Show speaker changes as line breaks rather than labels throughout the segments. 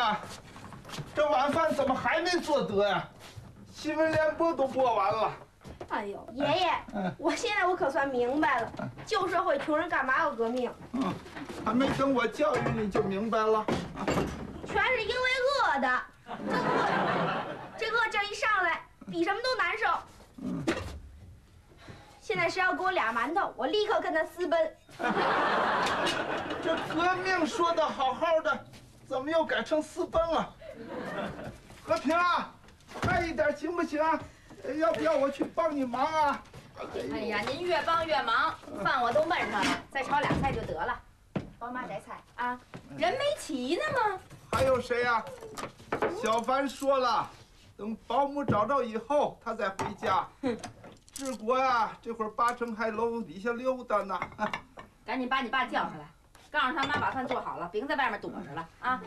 啊，这晚饭怎么还没做得呀？新闻联播都播完了。
哎呦，爷爷，我现在可算明白了，旧社会穷人干嘛要革命？
还没等我教育你就明白了。
全是因为饿的，真饿！这饿劲一上来，比什么都难受。现在谁要给我俩馒头，我立刻跟他私奔。
这革命说的好好的，怎么又改成私奔了？和平啊，快一点行不行？要不要我去帮你忙啊？
哎呀，您越帮越忙，饭我都焖上了，再炒俩菜就得了。帮妈摘菜啊，人没齐呢吗？
还有谁呀？小凡说了，等保姆找到以后，他再回家。治国呀，这会儿八成还楼底下溜达呢。
赶紧把你爸叫上来，告诉他妈把饭做好了，别在外面躲着了啊！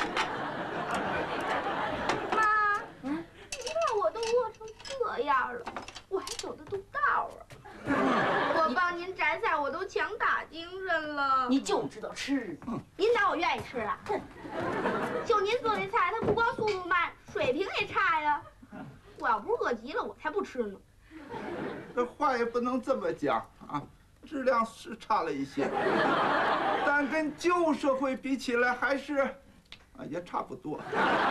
妈，你看我都饿成这样了，我还走得动道啊？我帮您摘菜，我都强打精神了。
你就知道吃，
您当我愿意吃啊？就您做这菜，它不光速度慢，水平也差呀。我要不是饿极了，我才不吃呢。
这话也不能这么讲啊，质量是差了一些，但跟旧社会比起来还是，也差不多。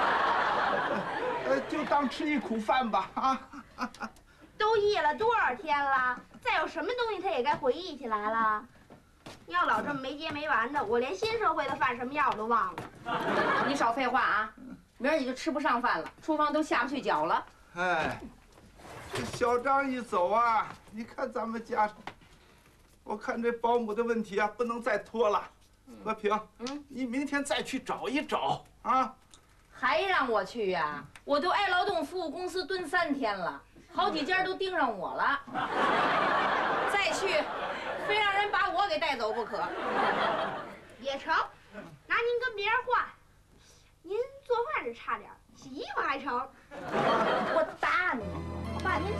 就当吃一苦饭吧啊！
都忆了多少天了，再有什么东西他也该回忆起来了。你要老这么没接没完的，我连新社会的饭什么样我都忘了。
你少废话啊！明儿你就吃不上饭了，厨房都下不去脚了。
哎，这小张一走啊，你看咱们家，我看这保姆的问题啊，不能再拖了。和平，你明天再去找一找啊。
还让我去呀？我都挨劳动服务公司蹲3天了，好几家都盯上我了。再去，非让人把我给带走不可。
也成，拿您跟别人换，您做饭是差点，洗衣服还成。
我打你！爸，您。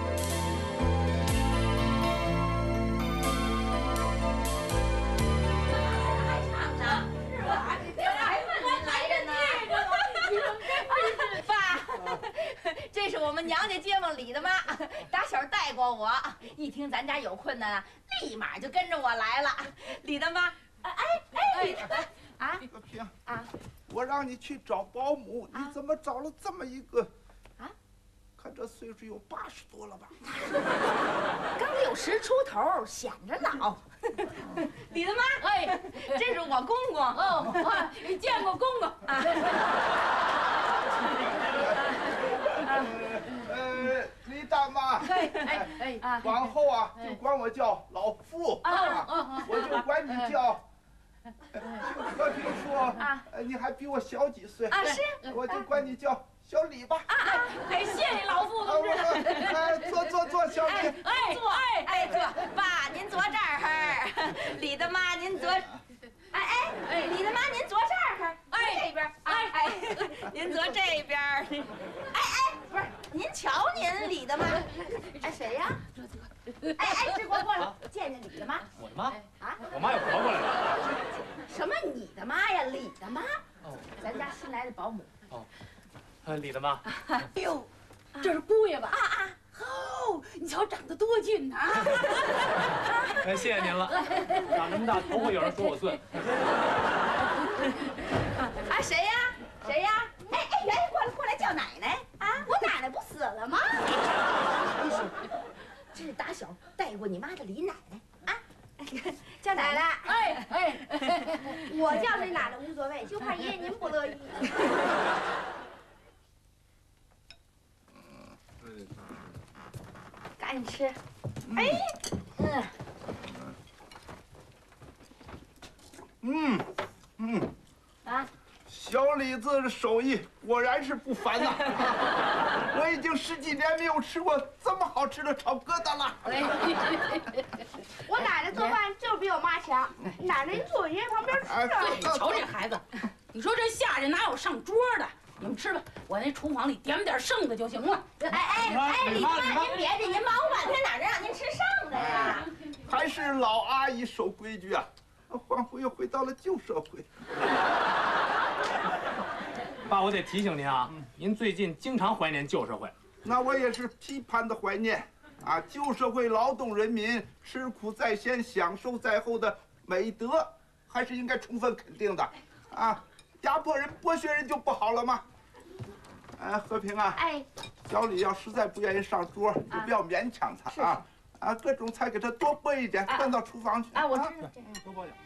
这是我们娘家街坊李大妈，打小带过我，一听咱家有困难啊，立马就跟着我来了。李大妈，李大妈啊，
和平啊，我让你去找保姆，你怎么找了这么一个？啊，看这岁数有80多了吧？
刚60出头，显着老。李大妈，哎，这是我公公哦，见过公公啊。
李大妈，往后啊就管我叫老傅啊，我就管你叫。和平说，你还比我小几岁啊？是，我就管你叫小李吧。
谢谢老傅同志。
坐，小李。
坐。爸，您坐这儿。李大妈，您坐。李大妈，您坐这儿。这边。您坐这边。不是，您瞧您李大妈。谁呀？志国过来，见见李大妈。
我的妈
啊！
我妈又跑过来了。
什么你的妈呀，李大妈？哦，咱家新来的保姆。
哦，李大妈。
哎呦，这是姑爷吧？哦，你瞧长得多俊呐！
谢谢您了，长这么大头回有人说我俊。
谁呀？圆过来叫奶奶啊！
我奶奶不死了吗？
这是打小带过你妈的李奶奶啊！叫奶奶。
我叫谁奶奶无所谓，就怕爷爷您不乐意。
赶紧吃。
小李子的手艺果然是不凡呐！我已经10几年没有吃过这么好吃的炒疙瘩了。
我奶奶做饭就是比我妈强。奶奶，您坐爷爷旁边吃啊！
你瞧这孩子，你说这下人哪有上桌的？你们吃吧，我那厨房里点点剩的就行了。
李大妈，您别介，您忙活半天哪能让您吃剩的呀？
还是老阿姨守规矩啊！恍惚又回到了旧社会。
爸，我得提醒您啊，您最近经常怀念旧社会。
那我也是批判的怀念啊，旧社会劳动人民吃苦在先、享受在后的美德，还是应该充分肯定的啊。压迫人、剥削人就不好了吗？和平啊，
哎，
小李要实在不愿意上桌，就不要勉强他啊。啊，各种菜给他多拨一点，端到厨房去。
啊，我知道。
多拨点。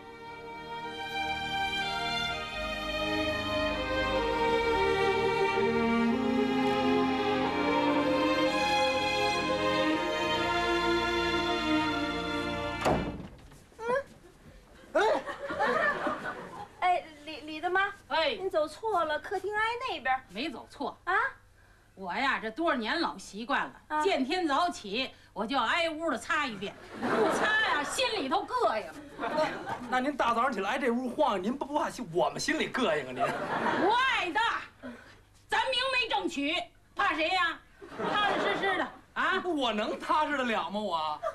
李大妈，
哎，
您走错了，客厅挨那边。
没走错
啊。
我呀，这多少年老习惯了，见天早起我就要挨屋的擦一遍，不擦呀，心里头膈应。
那您大早上起来这屋晃，您不怕我们心里膈应啊？您
不爱的，咱明媒正娶，怕谁呀？踏踏实实的啊！
我能踏实得了吗？我，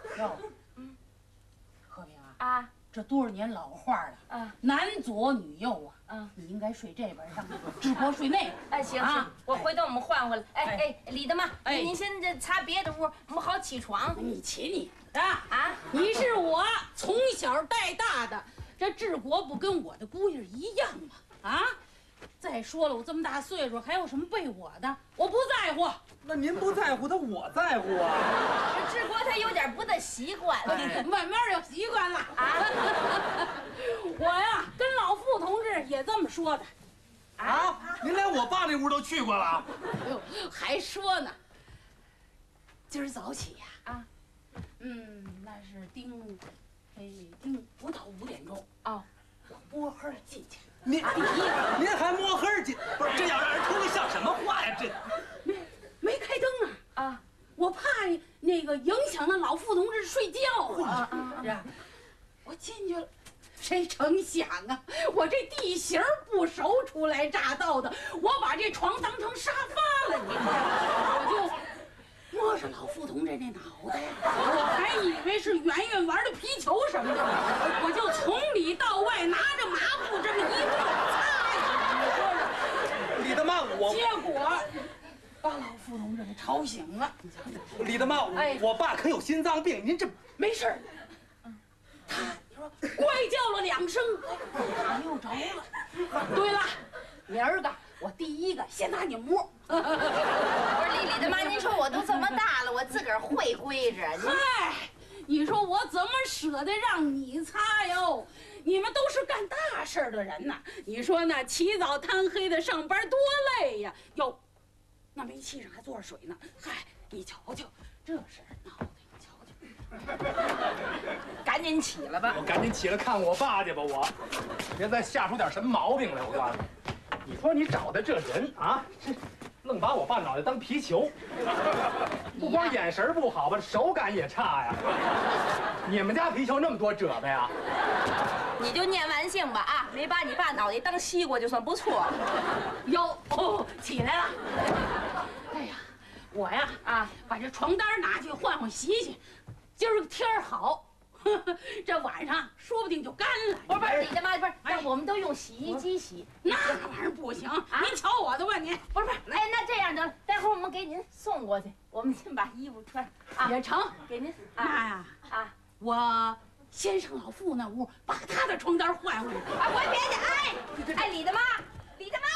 和平啊，这多少年老话了，男左女右啊，你应该睡这边上，志国睡那边。
哎，行行，我回头我们换回来。哎，李大妈，您先这擦别的屋，我们好起床。
你起你啊！你是我从小带大的，这治国不跟我的姑爷一样吗？啊！再说了，我这么大岁数，还有什么背我的？我不在乎。
那您不在乎，我在乎啊。
这治国他有点不大习惯，
慢慢就习惯了啊。我呀，跟老傅同志也这么说的。
啊！您连我爸那屋都去过了？
哎呦，还说呢。今儿早起呀，那是丁不到5点钟
哦，
我摸黑进去。
您还摸黑进？不是，这要让人听，像什么话呀？这
没开灯啊！我怕那个影响了老傅同志睡觉啊！是吧？我进去了，谁成想啊，我这地形不熟，初来乍到的，我把这床当成沙发了，你知道吗？我就摸着老傅同志那脑袋，我还以为是圆圆玩的皮球什么的，我就从里到外拿着抹布这么一顿擦呀！
李大妈，
结果把老傅同志给吵醒了。
李大妈，我爸可有心脏病，您这
没事儿。他你说怪叫了2声，他又着了。对了，明儿个我第一个先拿你摸。
不是李大妈，您说我都这么大了，我自个儿会规矩。
嗨，你说我怎么舍得让你擦哟？你们都是干大事的人呐，你说呢？起早贪黑的上班多累呀！哟，那煤气上还坐着水呢。嗨，你瞧瞧，这事儿闹的，你瞧瞧。
赶紧起来吧！
我赶紧起来看我爸去吧，我别再吓出点什么毛病来。我告诉你，你说你找的这人啊，这愣把我爸脑袋当皮球，不光眼神不好吧，手感也差呀。你们家皮球那么多褶子呀？
你就念完性吧啊，没把你爸脑袋当西瓜就算不错。
哟，起来了。哎呀，我呀把这床单拿去换洗洗，今儿个天儿好，这晚上说不定就干了。
不是，李大妈，不是，我们都用洗衣机洗，
那玩意儿不行。您瞧我的吧，您
不是，哎，那这样得了，待会儿我们给您送过去，我们先把衣服穿
也成，
给您。
那呀我先上老傅那屋把他的床单换回来。
我别去，哎，李大妈，李大妈。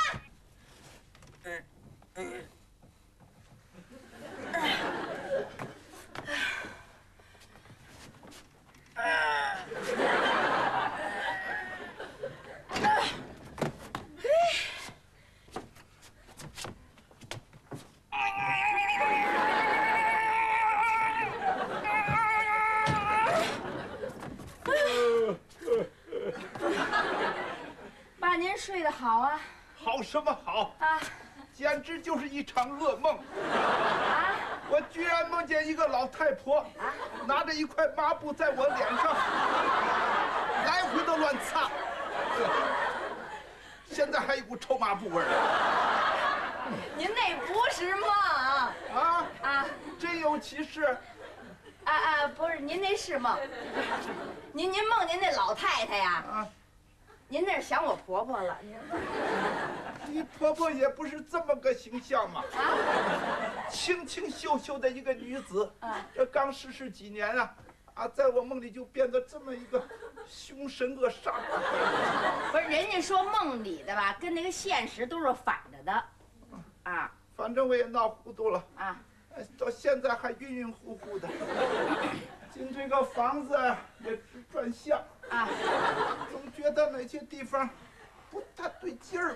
爸，您睡得好啊？
好什么好啊？简直就是一场噩梦啊！我居然梦见一个老太婆拿着一块抹布在我脸上来回的乱擦，现在还有一股臭抹布味儿。
您那不是梦
真有其事。
不是，您那是梦。您梦见那老太太呀？您那是想我婆婆了。
你婆婆也不是这么个形象嘛，清清秀秀的一个女子，这刚逝世几年啊，在我梦里就变得这么一个凶神恶煞。
不是，人家说梦里的吧，跟那个现实都是反着的，啊。
反正我也闹糊涂了
啊，
到现在还晕晕乎乎的。进这个房子也直转向啊，总觉得哪些地方不大对劲儿。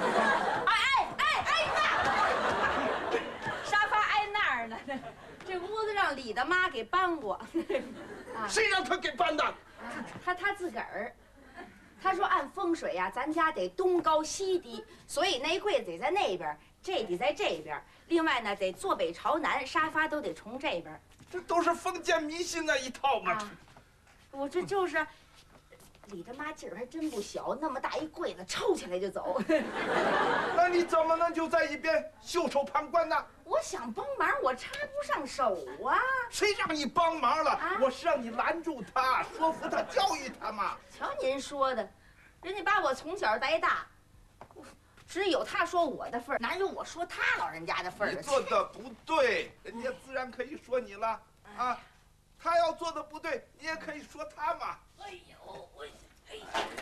哎妈！沙发挨那儿呢，这屋子让李大妈给搬过。
谁让她给搬的？
他自个儿。他说按风水呀，咱家得东高西低，所以那柜子得在那边，这得在这边。另外呢，得坐北朝南，沙发都得从这边。
这都是封建迷信那一套嘛。
我这就是，李大妈劲儿还真不小，那么大一柜子抽起来就走。
那你怎么能就在一边袖手旁观呢？
我想帮忙，我插不上手啊。
谁让你帮忙了？我是让你拦住他，说服他，教育他嘛。
瞧您说的，人家把我从小带大，只有他说我的份儿，哪有我说他老人家的份儿？
你做的不对，人家自然可以说你了啊。他要做的不对，你也可以说他嘛。
哎呦，李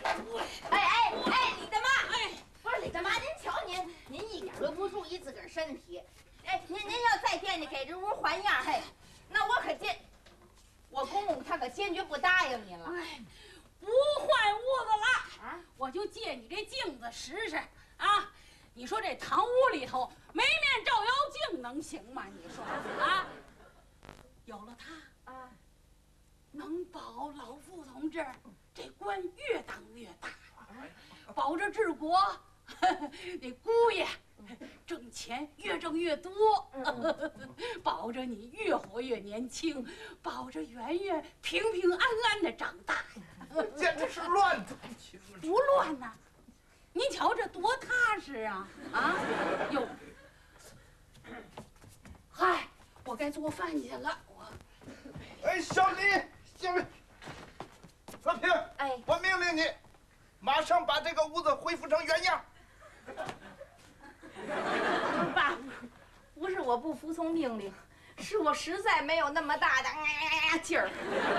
大妈，不是李大妈，您瞧您一点都不注意自个儿身体。您要再惦记给这屋还样，那我公公他可坚决不答应您了。
不换屋子了啊！我就借你这镜子使使啊！你说这堂屋里头没面照妖镜能行吗？你说啊？有了它啊，能保老傅同志这官越当越大，保着治国，那姑爷挣钱越挣越多，保着你越活越年轻，保着圆圆平平安安的长大呀！
简直是乱子不清。
不乱呐，您瞧这多踏实啊！啊，哟，嗨，我该做饭去了。
小李，和平，我命令你，马上把这个屋子恢复成原样。
爸，不是我不服从命令，是我实在没有那么大的劲儿。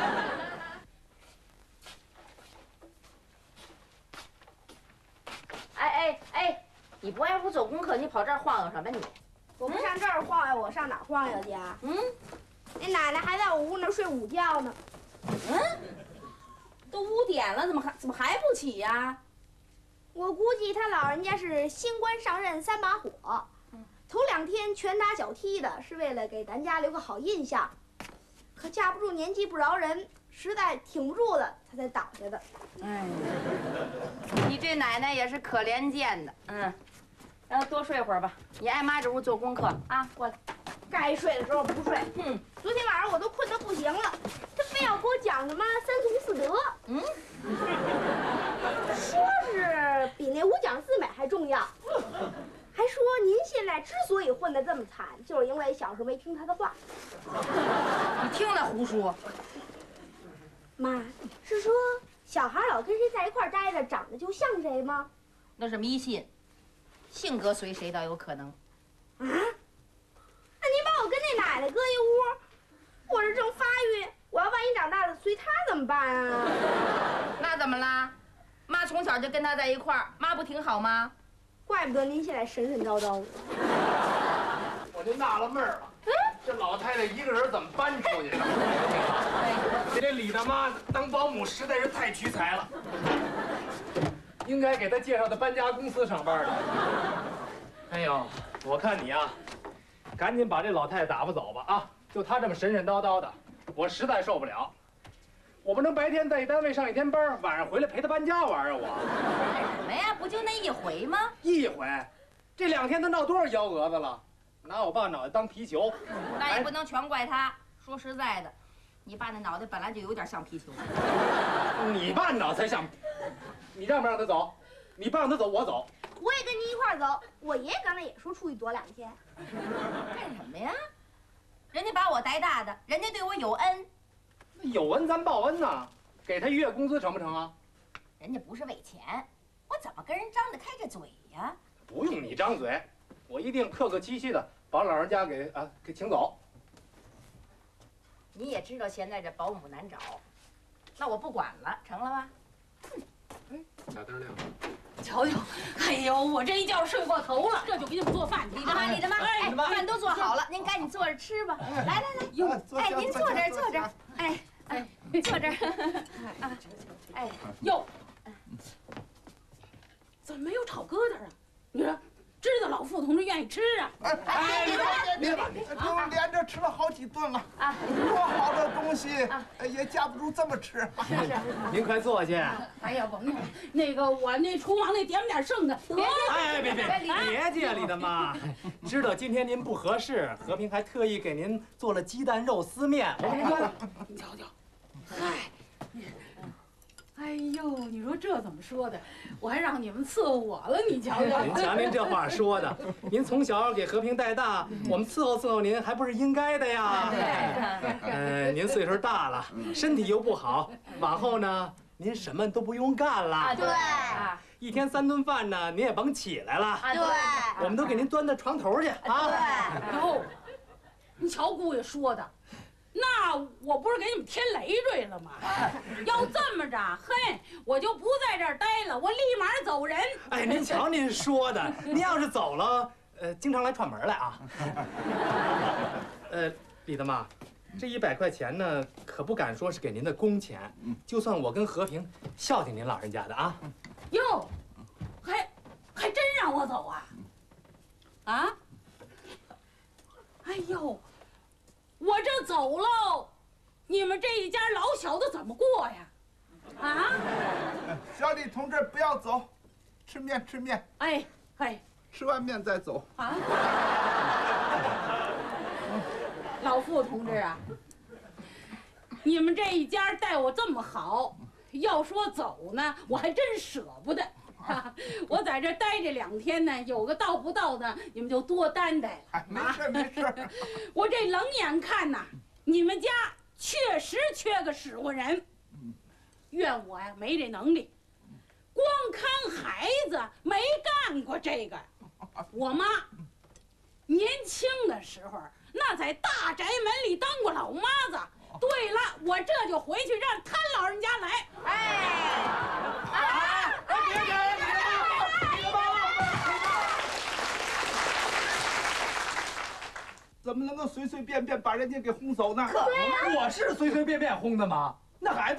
你不爱屋做功课，你跑这儿晃悠什么你？
我不上这儿晃悠，我上哪儿晃悠去啊？那奶奶还在我屋那睡午觉呢。
都5点了，怎么还不起呀？
我估计他老人家是新官上任3把火，头2天拳打脚踢的，是为了给咱家留个好印象。可架不住年纪不饶人，实在挺不住了，他才倒下的。
你这奶奶也是可怜见的。让他多睡会儿吧。你挨妈这屋做功课啊，过来。
该睡的时候不睡。昨天晚上我都困得不行了，他非要给我讲什么3从4德。说是比那5讲4美还重要。还说您现在之所以混得这么惨，就是因为小时候没听他的话。
你听了胡说。
妈，是说小孩老跟谁在一块待着，长得就像谁吗？
那是迷信，性格随谁倒有可能。
那您把我跟那奶奶搁一屋，我这正发育，我要万一长大了随她怎么办啊？
那怎么啦？妈从小就跟他在一块儿，妈不挺好吗？
怪不得您现在神神叨叨的。
我就纳了闷儿了，这老太太一个人怎么搬出去的？这李大妈当保姆实在是太屈才了，应该给她介绍到搬家公司上班的。哎呦，我看你啊，赶紧把这老太太打发走吧啊！就她这么神神叨叨的，我实在受不了。我不能白天在一单位上1天班，晚上回来陪她搬家玩啊！我
干什么呀？不就那一回吗？
一回，这2天她闹多少幺蛾子了？拿我爸脑袋当皮球。
那也不能全怪他。说实在的，你爸那脑袋本来就有点像皮球。
你爸脑袋像，你让不让他走？你不让他走，我走。
我也跟您一块儿走。我爷爷刚才也说出去躲2天。
干什么呀？人家把我带大的，人家对我有恩。
有恩咱报恩呐，给他1月工资成不成啊？
人家不是为钱，我怎么跟人张得开这嘴呀？
不用你你张嘴，我一定客客气气的把老人家给请走。
你也知道现在这保姆难找，那我不管了，成了吧？
小灯亮，
瞧瞧，哎呦，我这一觉睡过头了，这就给你们做饭去。
李大妈，李大妈，哎，饭都做好了，您赶紧坐着吃吧。来来来，
哟，
哎，您坐这儿，坐这儿，哎哎，坐这儿，啊，哎，
哟，怎么没有炒疙瘩啊？你说，知道老傅同志愿意吃啊？
哎，别吧，都连着吃了好几顿了啊！多好的东西，也架不住这么吃。
是是，
您快坐下。
哎呀，甭用，那个我那厨房那点不点剩的，得。
哎，别介，李大妈，知道今天您不合适，和平还特意给您做了鸡蛋肉丝面。
你瞧瞧，嗨。哎呦，你说这怎么说的？我还让你们伺候我了，你瞧瞧。
您瞧您这话说的，您从小给和平带大，我们伺候您，还不是应该的呀？
对。
您岁数大了，身体又不好，往后呢，您什么都不用干了。
对。
一天3顿饭呢，您也甭起来了。
对。
我们都给您端到床头去啊。
对。哟，你瞧姑爷说的。那我不是给你们添累赘了吗？要这么着，嘿，我就不在这儿待了，我立马走人。
哎，您瞧您说的，您要是走了，经常来串门来啊。李大妈，这100块钱呢，可不敢说是给您的工钱，就算我跟和平孝敬您老人家的啊。
哟，还真让我走啊？啊？哎呦！我这走喽，你们这一家老小的怎么过呀？啊！
小李同志，不要走，吃面吃面。
哎，
吃完面再走。
啊！老傅同志啊，你们这一家待我这么好，要说走呢，我还真舍不得。我在这待这2天呢，有个到不到的，你们就多担待了。
没事没事。
我这冷眼看呐，你们家确实缺个使唤人。怨我呀没这能力，光看孩子没干过这个。我妈年轻的时候，那在大宅门里当过老妈子。对了，我这就回去让他老人家来。
怎么能够随随便便把人家给轰走呢？
我是随随便便轰的吗？那孩子，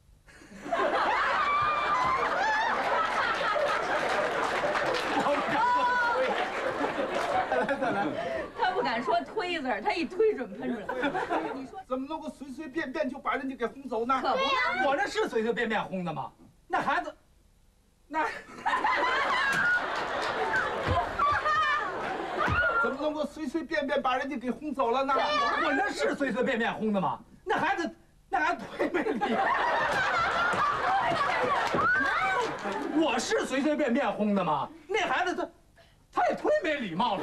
再来，
他不敢说推字，他一推准喷出来。
你说怎么能够随随便便就把人家给轰走呢？
可不呢，
我这是随随便便轰的吗？那孩子，那。
怎么能够随随便便把人家给轰走了呢？
我那是随随便便轰的吗？那孩子忒没礼。我是随随便便轰的吗？那孩子他也忒没礼貌了。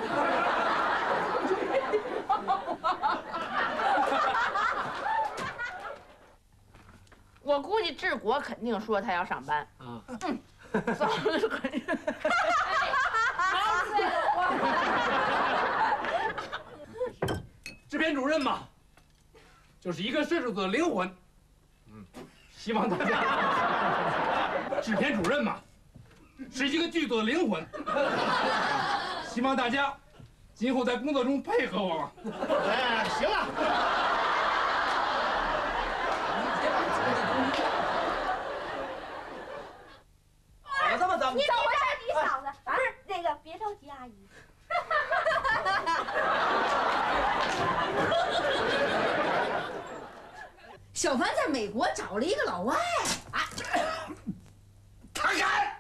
我估计治国肯定说他要上班。
啊。
早就肯定。
制片主任嘛，就是一个摄制组的灵魂。希望大家，制片主任嘛，是一个剧组的灵魂。希望大家今后在工作中配合我。哎，行了。
怎么？你怎么回事？你嫂子不是那个，别着急，阿姨。
小凡在美国找了一个老外啊，
他敢！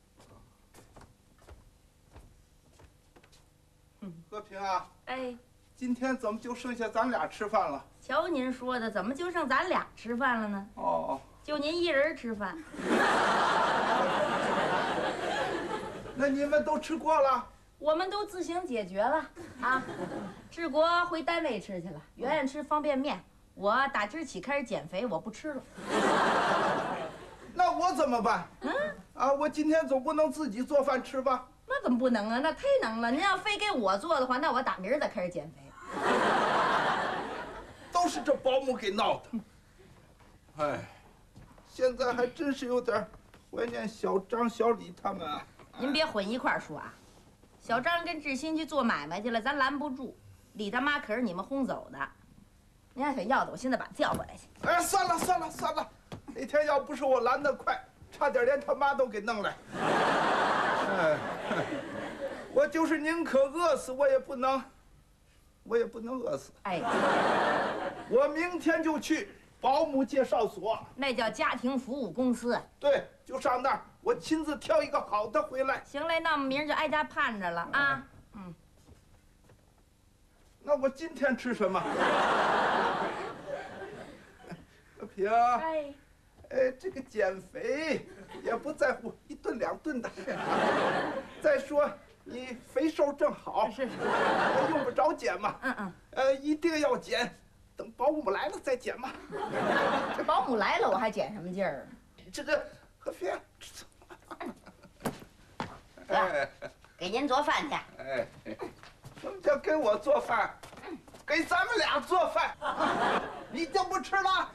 和平啊，
哎，
今天怎么就剩下咱俩吃饭了？
瞧您说的，怎么就剩咱俩吃饭了呢？
哦，
就您一人吃饭。
那你们都吃过了？
我们都自行解决了啊。志国回单位吃去了，圆圆吃方便面。我打今儿起开始减肥，我不吃了。
那我怎么办？我今天总不能自己做饭吃吧？
那怎么不能啊？那忒能了！您要非给我做的话，那我打明儿再开始减肥。
都是这保姆给闹的。哎，现在还真是有点怀念小张、小李他们啊。
您别混一块儿说啊！小张跟志新去做买卖去了，咱拦不住。李大妈可是你们轰走的。您要想要的，我现在把他叫回来去。
哎，算了，那天要不是我拦得快，差点连他妈都给弄来。哎，我就是宁可饿死，我也不能饿死。
哎，
我明天就去保姆介绍所，
那叫家庭服务公司。
对，就上那儿，我亲自挑一个好的回来。
行嘞，那我们明儿就挨家盼着了啊。
那我今天吃什么？平，这个减肥也不在乎1顿2顿的。再说你肥瘦正好，
是，
用不着减嘛。一定要减，等保姆来了再减嘛。
这保姆来了，我还减什么劲儿？
这个何平，
给您做饭去。
哎，什么叫给我做饭？给咱们俩做饭，你就不吃了？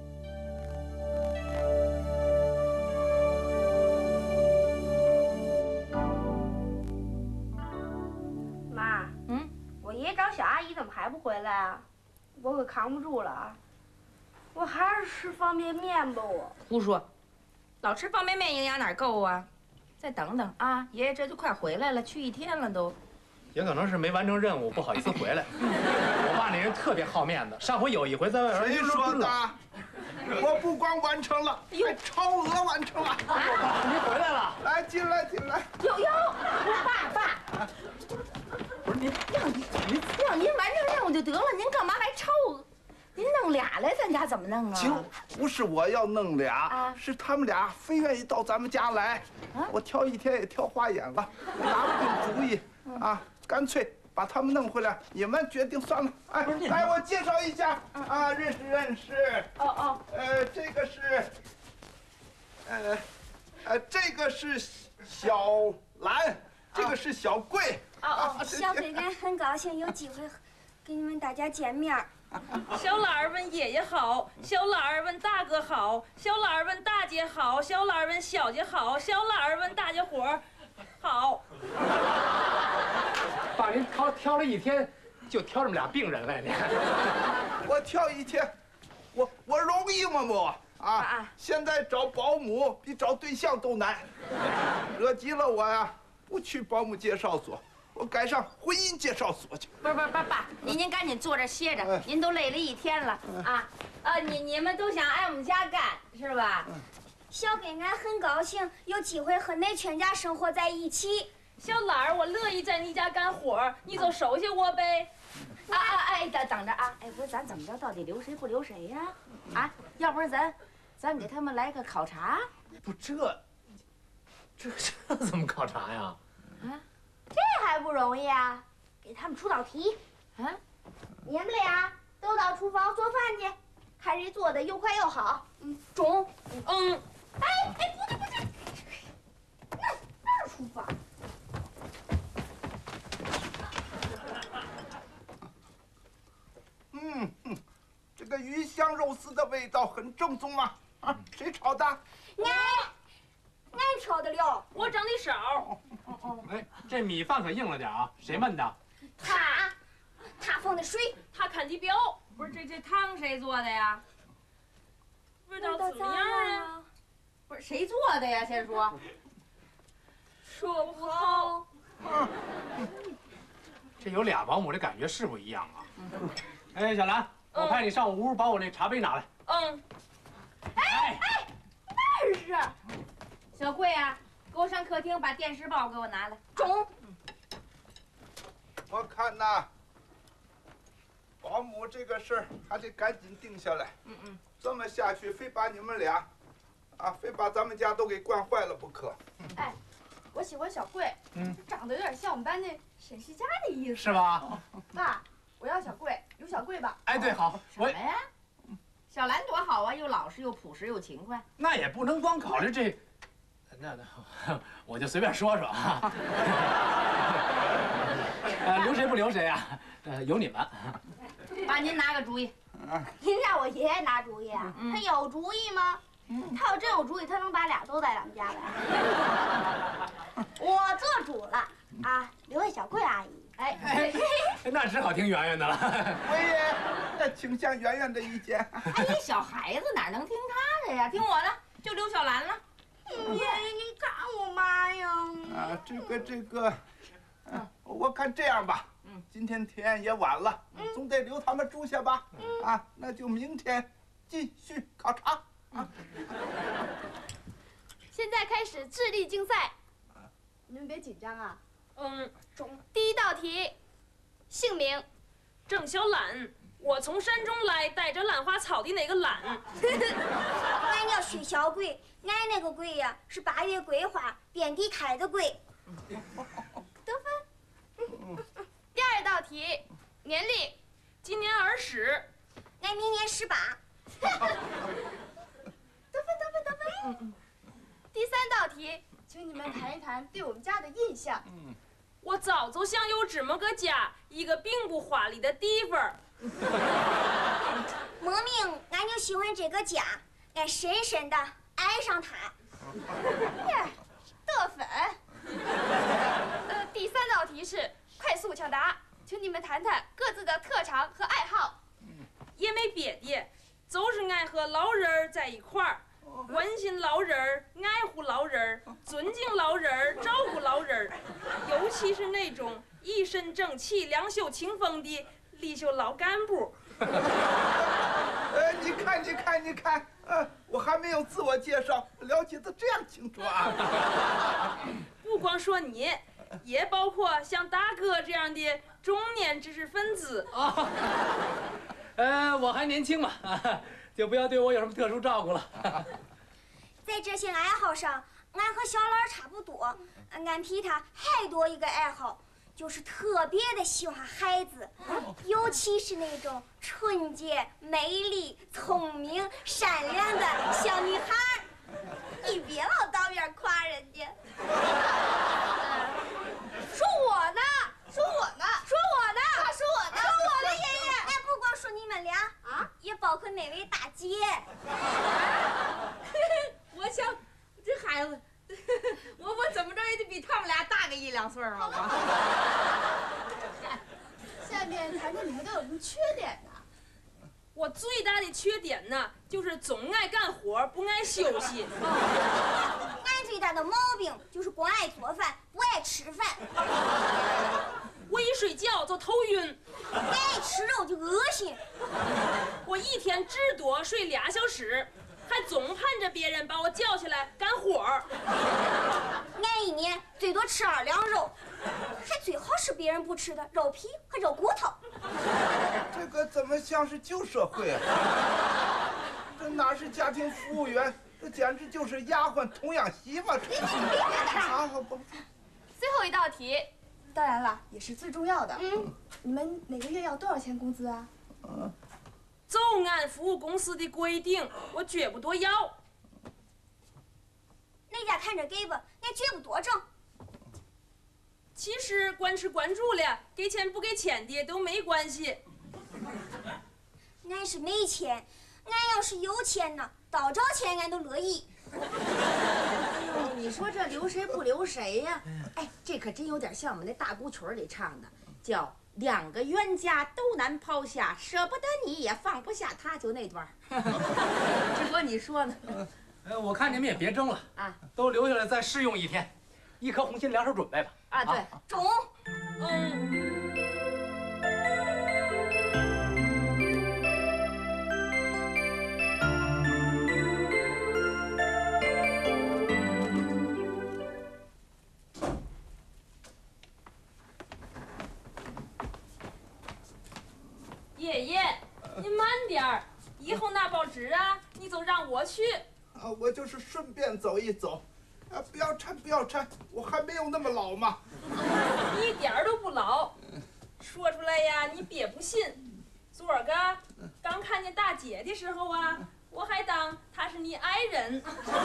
妈，我爷找小阿姨怎么还不回来啊？我可扛不住了啊！我还是吃方便面吧，我。
胡说，老吃方便面营养哪够啊？再等等啊，爷爷这就快回来了，去1天了都。
也可能是没完成任务，不好意思回来。我爸那人特别好面子，上回有一回在外边。
谁说的？我不光完成了，还超额完成了。
您回来了，
来，进来。
哟，爸，
不是您
让您完成任务就得了，您干嘛还超额？您弄俩来，咱家怎么弄啊？
就不是我要弄俩，是他们俩非愿意到咱们家来。我挑1天也挑花眼了，拿不定主意啊，干脆把他们弄回来，你们决定算了。哎，来，我介绍一下啊，认识。这个是，这个是小兰，这个是小桂。
小桂干很高兴有机会跟你们大家见面。
小懒儿问爷爷好，小懒儿问大哥好，小懒儿问大姐好，小懒儿问小姐好，小懒儿问大家伙儿好。
爸，您挑了1天，就挑这么俩病人来呢。
我挑1天，我容易吗我？现在找保姆比找对象都难，惹急了我呀，不去保姆介绍所。我改上婚姻介绍所去。
不，爸，您赶紧坐这歇着，您都累了1天了啊！你们都想挨我们家干是吧？
小桂干很高兴有机会和恁全家生活在一起。
小懒儿，我乐意在你家干活，你就收下我呗。
等着啊！哎，不是，咱怎么着？到底留谁不留谁呀？要不然咱给他们来个考察？
不，这怎么考察呀？
这还不容易啊！给他们出道题。你们俩都到厨房做饭去，看谁做的又快又好。中。哎，不对，那是厨房。
这个鱼香肉丝的味道很正宗啊！谁炒的？
俺炒的了。
我长的少。
哎，这米饭可硬了点啊！谁焖的？
他放的水，
他看的表。
不是这汤谁做的呀？
味道怎么样啊？
不是谁做的呀？先说。
说不好。
这有俩保姆，这感觉是不一样啊。哎，小兰，我派你上我屋把我那茶杯拿来。
哎，那是。
小桂啊，给我上客厅把电视报给我拿来。
中。
我看呐， 保姆这个事儿还得赶紧定下来。这么下去，非把你们俩，非把咱们家都给惯坏了不可。
哎，我喜欢小贵，长得有点像我们班那沈世佳的意思。
是吧？
爸，我要小贵，有小贵吧？
哎，对，好，我
什么呀？小兰多好啊，又老实又朴实又勤快。
那也不能光考虑这，那我就随便说说啊。留谁不留谁啊？有你们。
爸，您拿个主意。
您让我爷爷拿主意啊？他有主意吗？他要真有主意，他能把俩都带咱们家来。我做主了啊，留下小贵阿姨。哎，
那只好听圆圆的了。
我也倾向圆圆的意见。
哎呀，小孩子哪能听他的呀？听我的，就留小兰了。
爷爷，你干我妈呀！
这个，我看这样吧，今天天也晚了，总得留他们住下吧。那就明天继续考察。
现在开始智力竞赛，你们别紧张啊。第一道题，姓名
郑小懒，我从山中来，带着兰花草的那个懒。
俺叫许小贵，俺那个贵呀是八月桂花遍地开的桂。得分。第二道题，年龄
今年20，
俺明年18。得分。第三道题，请你们谈一谈对我们家的印象。
我早就想有这么个家，一个并不华丽的地方。
莫名俺就喜欢这个家，俺深深的爱上它。得分。第三道题是快速抢答，请你们谈谈各自的特长和爱好。
也没别的，就是爱和老人儿在一块儿，关心老人儿，爱护老人儿，尊敬老人儿，照顾老人儿，尤其是那种一身正气、两袖清风的离休老干部。
你看，我还没有自我介绍，了解的这样清楚啊！
不光说你，也包括像大哥这样的中年知识分子。
我还年轻嘛，就不要对我有什么特殊照顾了。
在这些爱好上，俺和小兰差不多，俺比他还多一个爱好，就是特别的喜欢孩子，尤其是那种纯洁、美丽、聪明、善良的小女孩。你别老当面夸人家。说我呢，爷爷。俺不光说你们俩啊，也包括那位大姐。
我想，这孩子，我怎么着也得比他们俩大个1、2岁吧？
下面谈谈你们都有什么缺点呢？
我最大的缺点呢，就是总爱干活，不爱休息。
俺最大的毛病就是光爱做饭，不爱吃饭。
我一睡觉就头晕，
爱吃肉就恶心。
我一天至多睡2小时，还总盼着别人把我叫起来干活儿。
俺一年最多吃2两肉，还最好是别人不吃的肉皮和肉骨头。
这个怎么像是旧社会啊？这哪是家庭服务员，这简直就是丫鬟童养媳嘛！
最后一道题，当然了，也是最重要的。你们每个月要多少钱工资啊？
就按服务公司的规定，我绝不多要。
那家看着给吧，俺绝不多挣。
其实关吃关住了，给钱不给钱的都没关系。
俺是没钱，俺要是有钱呢，倒找钱俺都乐意。
你说这留谁不留谁呀？哎，这可真有点像我们那大鼓曲里唱的，叫2个冤家都难抛下，舍不得你也放不下他，就那段。志国，你说呢？
我看你们也别争了啊，都留下来再试用1天，1颗红心2手准备吧。
啊，对，
中。
爷后拿报纸啊，你就让我去。
我就是顺便走一走。不要掺，不要掺，我还没有那么老嘛。
你一点儿都不老，说出来呀，你别不信。昨儿个刚看见大姐的时候啊，我还当她是你爱人；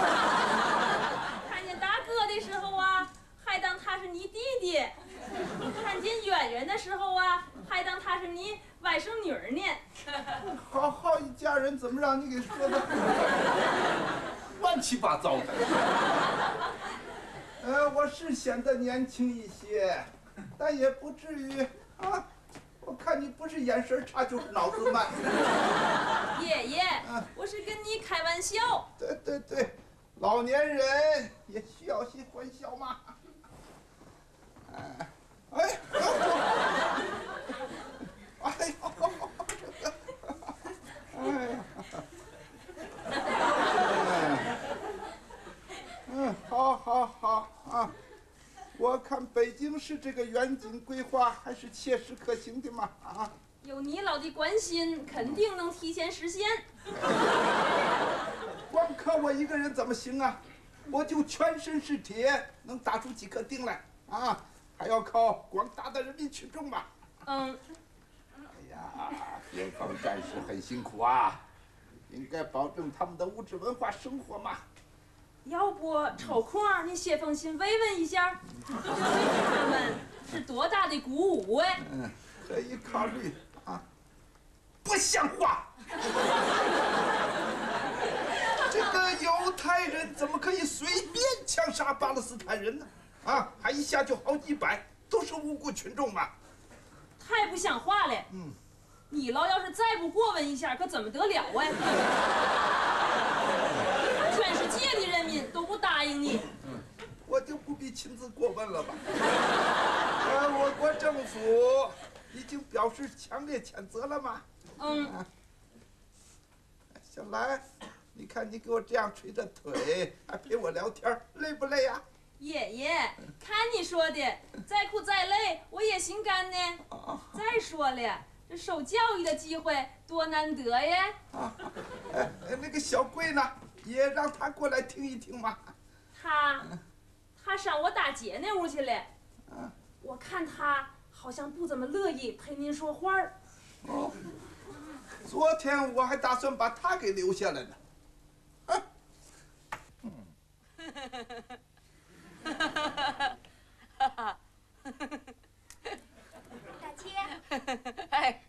看见大哥的时候啊，还当他是你弟弟；看见渊源的时候啊，还当他是你外甥女儿呢。
好一家人，怎么让你给说的乱七八糟的？我是显得年轻一些，但也不至于啊。我看你不是眼神差，就是脑子慢。
爷爷，我是跟你开玩笑。
对，老年人也需要些欢笑嘛。哎呀，好啊！我看北京市这个远景规划还是切实可行的嘛啊！
有你老的关心，肯定能提前实现。
光靠我一个人怎么行啊？我就全身是铁，能打出几颗钉来啊！还要靠广大的人民群众嘛。哎呀，边防战士很辛苦啊，应该保证他们的物质文化生活嘛。
要不抽空你写封信慰问一下，这对他们是多大的鼓舞哎！
可以考虑啊。不像话！这个犹太人怎么可以随便枪杀巴勒斯坦人呢？啊，还一下就好几百，都是无辜群众嘛！
太不像话了！你老要是再不过问一下，可怎么得了哎？全世界的人民都不答应你，
我就不必亲自过问了吧？我国政府已经表示强烈谴责了嘛。小兰，你看你给我这样捶着腿，还陪我聊天，累不累呀？
爷爷，看你说的，再苦再累我也心甘呢。再说了，这受教育的机会多难得呀！
那个小贵呢，也让他过来听一听嘛。
他上我大姐那屋去了。我看他好像不怎么乐意陪您说话儿。
昨天我还打算把他给留下来呢。
大姐，
哎，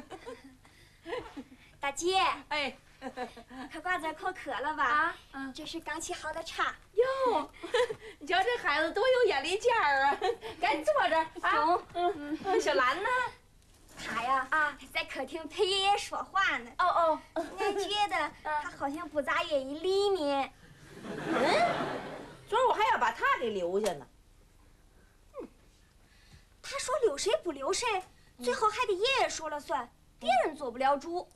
大姐，
哎，
嗑瓜子口渴了吧？这是刚沏好的茶。
哟，你瞧这孩子多有眼力劲儿啊！赶紧坐这儿啊。小兰呢？
他呀在客厅陪爷爷说话呢。俺觉得他好像不咋愿意理你。
昨儿我还要把他给留下呢。
他说留谁不留谁，最后还得爷爷说了算，别人做不了主。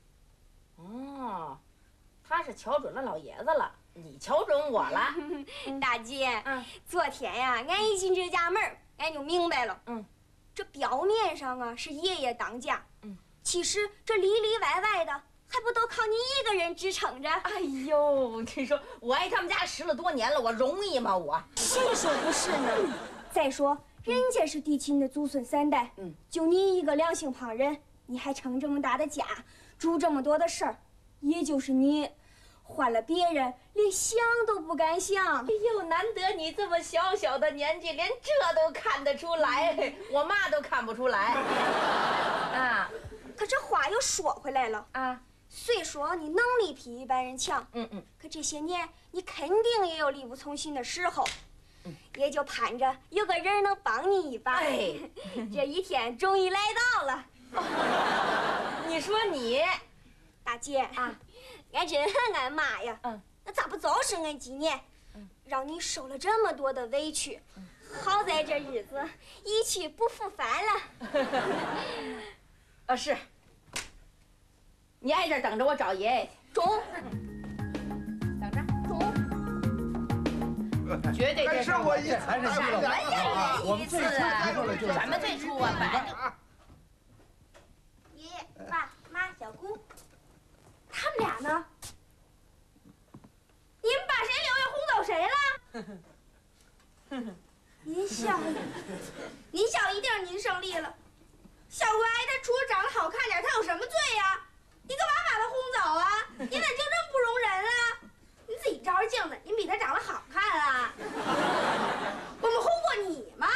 他是瞧准了老爷子了，你瞧准我了。
大姐，昨天呀，俺一进这家门，俺就明白了。这表面上啊是爷爷当家，其实这里里外外的还不都靠你一个人支撑着？
哎呦，你说我挨他们家10了多年了，我容易吗？我
谁说不是呢？再说人家是地亲的祖孙3代，就你一个两姓旁人，你还成这么大的家，主这么多的事儿，也就是你。换了别人，连想都不敢想。
哎呦，难得你这么小小的年纪，连这都看得出来，我妈都看不出来。
可这话又说回来了虽说你能力比一般人强，可这些年你肯定也有力不从心的时候，也就盼着有个人能帮你一把。这一天终于来到了。
你说你，
大姐俺真恨俺妈呀！那咋不早生俺几年，让你受了这么多的委屈？好在这日子一去不复返了。
是。你挨这等着我找爷爷。
中。
等着。中。绝对
还是我一次，
还是你了。我们最初提出来就是
咱们最初啊，
爷爷、爸妈、小姑。他们您笑一定是您胜利了。小乖，他除了长得好看点，他有什么罪呀？你干嘛把他轰走啊？您咋就这么不容人啊？您自己照照镜子，您比他长得好看啊？我们轰过你吗？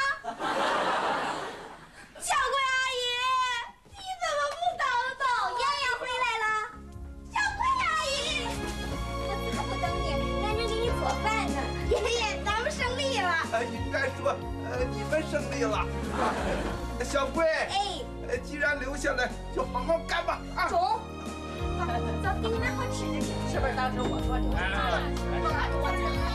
小乖阿姨，你怎么不早走？丫丫回来了。小乖阿姨，我咋不等你？赶着给你做饭呢。爷爷，咱们胜利了。
应该说，你们胜利了。小龟，既然留下来，就好好干吧。啊，
中。走，给你买好吃的去。
是不是当时我说留下？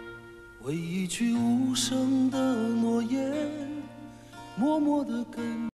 为一句无声的诺言，默默地跟。